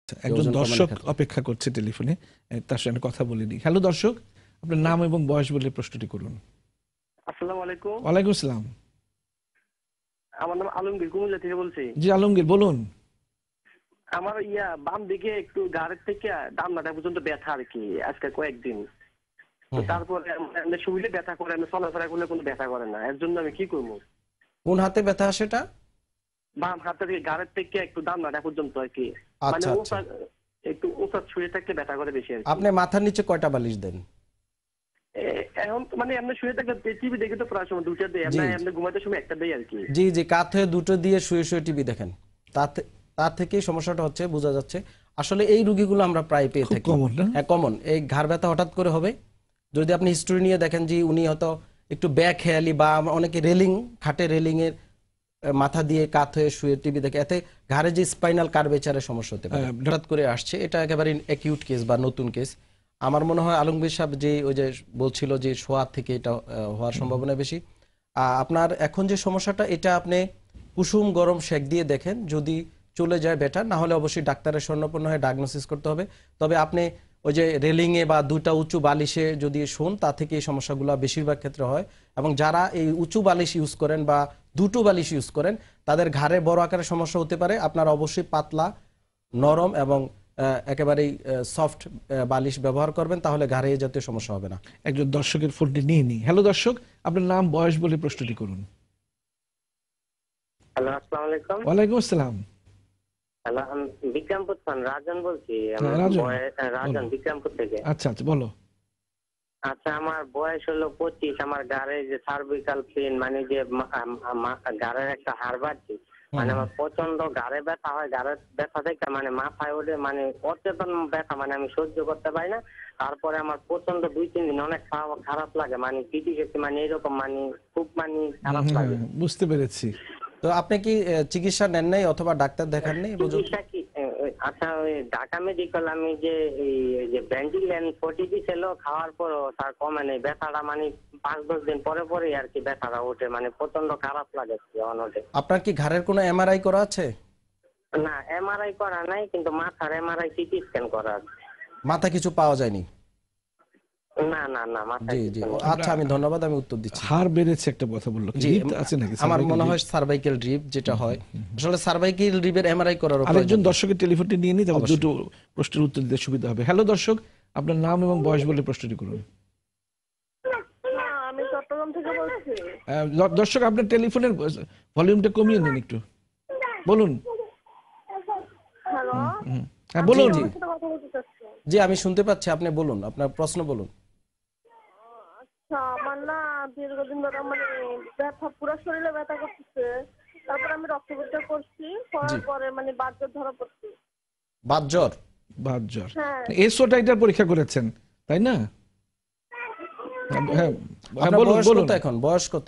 একজন দর্শক অপেক্ষা করছে টেলিফোনে, তার সঙ্গে কথা বলে নিই। হ্যালো দর্শক, আপনার নাম এবং বয়স বলে প্রশ্নটি করুন। আসসালামু আলাইকুম। ওয়ালাইকুম আসসালাম। আমার নাম আলমগীর, কুমিল্লা থেকে বলছি। জি আলমগীর, বলুন। আমার বাম দিকে একটু ঘাড়ের থেকে ডান্নাটা পর্যন্ত ব্যথা আর কি, আজকে কয়েকদিন। তো তারপরে শরীরে ব্যথা করে, আমি চলাফেরা করলে কোনো ব্যথা করে না। এর জন্য আমি কি করবো? কোন হাতে ব্যথা সেটা? বাম হাতের থেকে ঘাড়ের থেকে একটু ডান্নাটা পর্যন্ত আর কি, মানে একটু উঁচা শুয়ে থাকতে ব্যথা করে বেশি আর কি। আপনি মাথার নিচে কয়টা বালিশ দেন? এখন মানে এমনি শুয়ে থাকলে টিভি দেখে তো প্রায় সময় দুটো দেয়, এমনি ঘুমাতে সময় একটা দেয় আর কি। জি জি, কাত হয়ে দুটো দিয়ে শুয়ে শুয়ে টিভি দেখেন, তার থেকেই সমস্যাটা হচ্ছে, বোঝা যাচ্ছে। আসলে এই রোগীগুলো আমরা প্রায় পেয়ে থাকি। হ্যাঁ, কমন। এই ঘাড় ব্যথা হঠাৎ করে হবে, যদি আপনি হিস্ট্রি নিয়ে দেখেন যে উনি হয়তো একটু ব্যাক হেয়ালি বা অনেকে রেলিং, খাটে রেলিং এর মাথা দিয়ে কাত হয়ে শুয়ে টিভি দেখে, এতে ঘাড়ে যে স্পাইনাল কার্ভেচারের সমস্যা হতে পারে, হঠাৎ করে আসছে। এটা একেবারে অ্যাকিউট কেস বা নতুন কেস। আমার মনে হয় আলমগীর সাহেব যে ওই যে বলছিল যে শোয়া থেকে এটা হওয়ার সম্ভাবনা বেশি। আপনার এখন যে সমস্যাটা, এটা আপনি কুসুম গরম শেক দিয়ে দেখেন, যদি চলে যায় বেটার, না হলে অবশ্যই ডাক্তারের শরণাপন্ন হয়ে ডায়াগনোসিস করতে হবে। তবে আপনি ওই যে রেলিংয়ে বা দুটা উঁচু বালিশে যদি শোন, তা থেকে এই সমস্যাগুলো বেশিরভাগ ক্ষেত্রে হয়। এবং যারা এই উঁচু বালিশ ইউজ করেন বা দুটো বালিশ ইউজ করেন, তাদের ঘাড়ে বড় আকারের সমস্যা হতে পারে। আপনারা অবশ্যই পাতলা, নরম এবং একেবারেই সফট বালিশ ব্যবহার করবেন, তাহলে ঘাড়ে এই জাতীয় সমস্যা হবে না। একজন দর্শকের ফোনটি নিয়ে নিই। হ্যালো দর্শক, আপনার নাম বয়স বলে প্রশ্নটি করুন। হ্যালো, আসসালামু আলাইকুম। ওয়ালাইকুম আসসালাম। হ্যালো, আমি বিক্রমপুর থেকে রাজন বলছি। রাজন বিক্রমপুর থেকে। আচ্ছা আচ্ছা, বলো। আচ্ছা, আমার বয়স হলো 25। আমার ঘাড়ে যে সার্ভিক্যাল পেইন, মানে যে ঘাড়ের একটা হাড় বাড়ছে, মানে আমার প্রচন্ড ঘাড়ে ব্যথা হয়। ঘাড়ের ব্যথা থেকে মানে মাথায় ওঠে, মানে অচেতন ব্যথা, মানে আমি সহ্য করতে পারি না। তারপরে আমার প্রচন্ড 2-3 দিন অনেক খারাপ লাগে, মানে পিটি গেছে, মানে এরকম, মানে খুব মানে খারাপ লাগে। বুঝতে পেরেছি। তো আপনি কি চিকিৎসা নেন নাই অথবা ডাক্তার দেখান নাই? চিকিৎসা কি? আচ্ছা, ওই ঢাকা মেডিকেল আমি যে ব্যান্ডিলেন 40 ছিল, খাওয়ার পরও তার কমে নেই ব্যথাটা, মানে 5-10 দিন পরে পরে আর কি ব্যথাটা ওঠে, মানে প্রচন্ড খারাপ লাগে অনটে। আপনার কি ঘাড়ের কোনো এমআরআই করা আছে? না, এমআরআই করা নাই, কিন্তু মাথার এমআরআই, সিটি স্ক্যান করা আছে। মাথা কিছু পাওয়া যায়নি? না না না, মাথা। জি জি, আচ্ছা, আমি ধন্যবাদ, আমি উত্তর দিচ্ছি। হাড় বেড়েছে একটা কথা বললো, জি আছে নাকি? আমার মনে হয় সার্ভাইকাল রিব যেটা হয়, আসলে সার্ভাইকাল রিবের এমআরআই করার উপর। আরেকজন দর্শকের টেলিফোনটি নিয়ে নিই, তারপর দুটো প্রশ্নের উত্তর দিতে সুবিধা হবে। হ্যালো দর্শক, আপনার নাম এবং বয়স বলে প্রশ্নটি করুন। আমি চট্টগ্রাম থেকে বলছি। দর্শক, আপনার টেলিফোনের ভলিউমটা কমিয়ে নিন একটু, বলুন। হ্যালো, হ্যাঁ বলুন। জি, আমি শুনতে পাচ্ছি, আপনি বলুন, আপনার প্রশ্ন বলুন। আচ্ছা, আমার না দীর্ঘদিন ধরে মানে ব্যথা, পুরো শরীরে ব্যথা করতেছে। তারপর আমি রক্ত পরীক্ষা করছি, করার পরে মানে বাতজ্বর ধরা পড়ছে। বাতজ্বর? বাতজ্বর, এসোটাইটার পরীক্ষা করেছেন তাই না? হ্যাঁ, বলুন বলুন। এখন বয়স কত?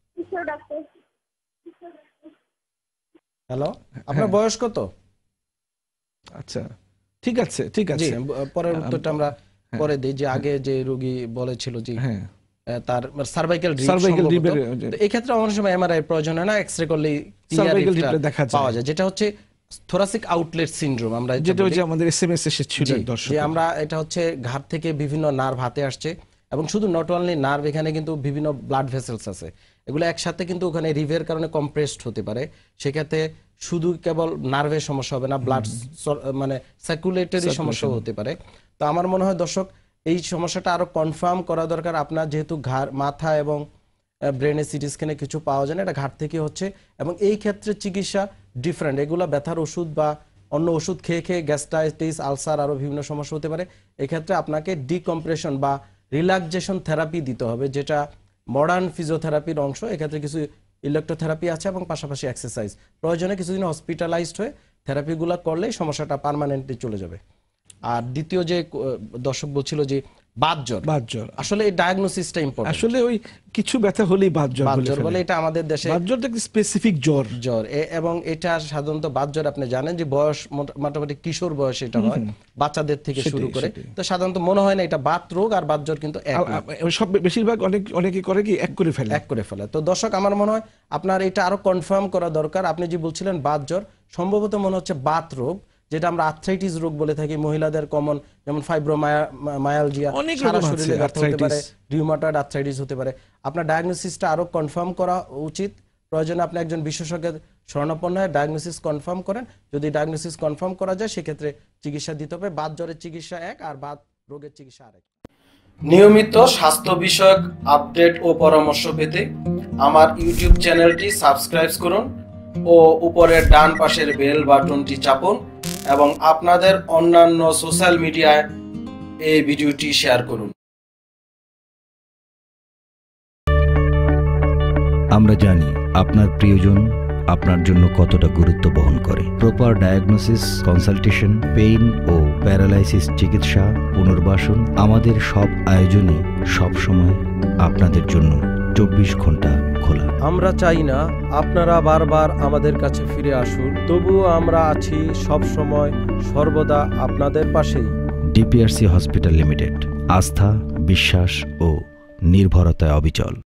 হ্যালো, আপনার বয়স কত? আচ্ছা, ঠিক আছে ঠিক আছে, পরের উত্তরটা আমরা পরে দিই। যে আগে যে রোগী বলেছিল যে তার সার্ভাইকাল রিব, এই ক্ষেত্রে অনেক সময় এমআরআই প্রয়োজন হয় না, এক্সরে করলেই পাওয়া যায়, যেটা হচ্ছে থোরাসিক আউটলেট সিনড্রোম। আমরা যেটা হচ্ছে আমাদের এসএমএস এসেছিল দর্শক, যে আমরা এটা হচ্ছে ঘাড় থেকে বিভিন্ন নার্ভ হাতে আসছে, এবং শুধু নট অনলি নার্ভ, এখানে কিন্তু বিভিন্ন ব্লাড ভেসেলস আছে, এগুলো একসাথে কিন্তু ওখানে রিভের কারণে কম্প্রেসড হতে পারে। সেক্ষেত্রে শুধু কেবল নার্ভের সমস্যা হবে না, ব্লাড মানে সার্কুলেটরি সমস্যা হতে পারে। তো আমার মনে হয় দর্শক, এই সমস্যাটা আরো কনফার্ম করা দরকার। আপনার যেহেতু ঘাড়, মাথা এবং ব্রেনে সিটি স্ক্যানে কিছু পাওয়া যায় না, এটা ঘাড় থেকে হচ্ছে, এবং এই ক্ষেত্রে চিকিৎসা ডিফারেন্ট। এগুলো ব্যথার ওষুধ বা অন্য ওষুধ খেয়ে খেয়ে গ্যাস্ট্রাইটিস, আলসার, আরো বিভিন্ন সমস্যা হতে পারে। এক্ষেত্রে আপনাকে ডিকম্প্রেশন বা রিল্যাক্সেশন থেরাপি দিতে হবে, যেটা মডার্ন ফিজিওথেরাপির অংশ। এক্ষেত্রে কিছু ইলেকট্রোথেরাপি আছে এবং পাশাপাশি এক্সারসাইজ। প্রয়োজনে কিছুদিন হসপিটালাইজড হয়ে থেরাপিগুলো করলেই সমস্যাটা পার্মানেন্টলি চলে যাবে। আর দ্বিতীয় যে দর্শক বলছিল যে বাতজ্বর, আসলে এই ডায়াগনোসিসটা ইম্পর্টেন্ট। আসলে ওই কিছু ব্যথা হলেই বাতজ্বর বলে, এটা আমাদের দেশে বাতজ্বরটা একটা স্পেসিফিক জ্বর, এবং এটা সাধারণত বাতজ্বর আপনি জানেন যে বয়স মোটামুটি কিশোর বয়সে এটা হয়, বাচ্চাদের থেকে শুরু করে। তো সাধারণত মনে হয় না এটা বাত রোগ আর বাতজ্বর কিন্তু এক, সব বেশিরভাগ অনেকে করে কি এক করে ফেলে। তো দর্শক, আমার মনে হয় আপনার এটা আরো কনফার্ম করা দরকার। আপনি যে বলছিলেন বাতজ্বর, সম্ভবত মনে হচ্ছে বাত রোগ, যেটা আমরা আর্থ্রাইটিস রোগ বলে থাকি, মহিলাদের কমন, যেমন ফাইব্রোমায়ালজিয়া, অনেক সারা রকম আছে, শরীরে ব্যথা হতে পারে, arthritis। রিউমাটয়েড আর্থ্রাইটিস হতে পারে। আপনার ডায়াগনোসিসটা আরো কনফার্ম করা উচিত। প্রয়োজনে আপনি একজন বিশেষজ্ঞের শরণাপন্ন হয়ে ডায়াগনোসিস কনফার্ম করেন। যদি ডায়াগনোসিস কনফার্ম করা যায় সেক্ষেত্রে চিকিৎসা দিতে হবে। বাত জ্বরের চিকিৎসা এক আর বাত রোগের চিকিৎসা আরেক। নিয়মিত স্বাস্থ্য বিষয়ক আপডেট ও পরামর্শ পেতে আমার ইউটিউব চ্যানেলটি সাবস্ক্রাইব করুন ও উপরের ডান পাশের বেল বাটনটি চাপুন এবং আপনাদের অন্যান্য সোশ্যাল মিডিয়ায় এই ভিডিওটি শেয়ার করুন। আমরা জানি আপনার প্রিয়জন আপনার জন্য কতটা গুরুত্ব বহন করে। প্রপার ডায়াগনোসিস, কনসালটেশন, পেইন ও প্যারালাইসিস চিকিৎসা, পুনর্বাসন, আমাদের সব আয়োজনে সবসময় আপনাদের জন্য 24 ঘন্টা খোলা। আমরা চাই না আপনারা বারবার আমাদের কাছে ফিরে আসুন, তবুও আমরা আছি সব সময় সর্বদা আপনাদের পাশেই। ডিপিআরসি হসপিটাল লিমিটেড, আস্থা, বিশ্বাস ও নির্ভরতায় অবিচল।